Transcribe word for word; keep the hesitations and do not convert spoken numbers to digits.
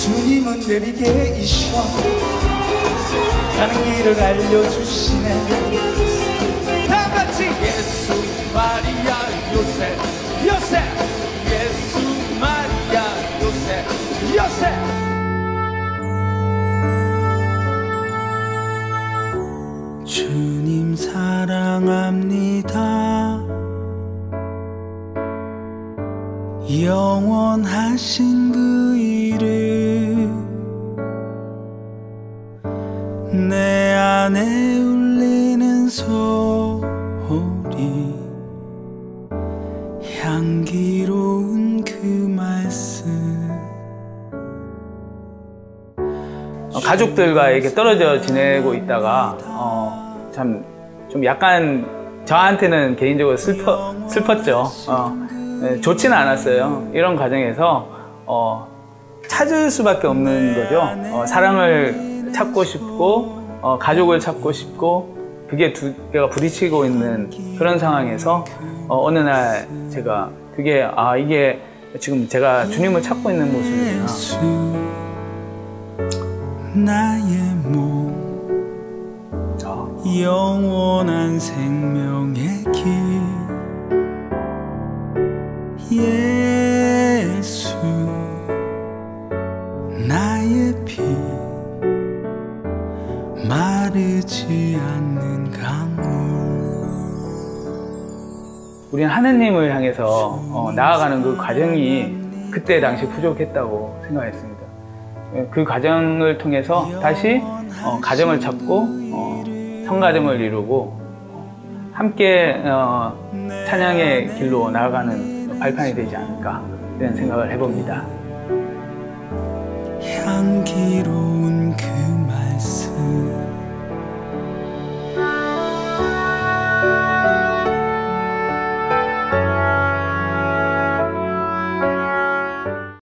주님은 내비게이션 가는 길을 알려주시네. 다 같이 예수 마리아 요셉 요셉 예수 마리아 요셉 요셉. 주님 사랑합니다. 영원하신 그 이름 내 안에 울리는 소리 향기로운 그 말씀. 어, 가족들과 이렇게 떨어져 지내고 있다가 어, 참 좀 약간 저한테는 개인적으로 슬퍼, 슬펐죠. 어, 네, 좋지는 않았어요. 이런 과정에서 어, 찾을 수밖에 없는 거죠. 어, 사랑을 찾고 싶고 어, 가족을 찾고 싶고 그게 두 개가 부딪히고 있는 그런 상황에서 어, 어느 날 제가 그게 아 이게 지금 제가 주님을 찾고 있는 모습이구나. 나의 몸 영원한 생명의 길 예수 나의 피 마르지 않는 강물. 우리는 하느님을 향해서 어, 나아가는 그 과정이 그때 당시 부족했다고 생각했습니다. 그 과정을 통해서 다시 어, 가정을 찾고 어, 성가정을 이루고 어, 함께 어, 찬양의 길로 나아가는 발판이 되지 않을까 이런 생각을 해봅니다. 향기로운 그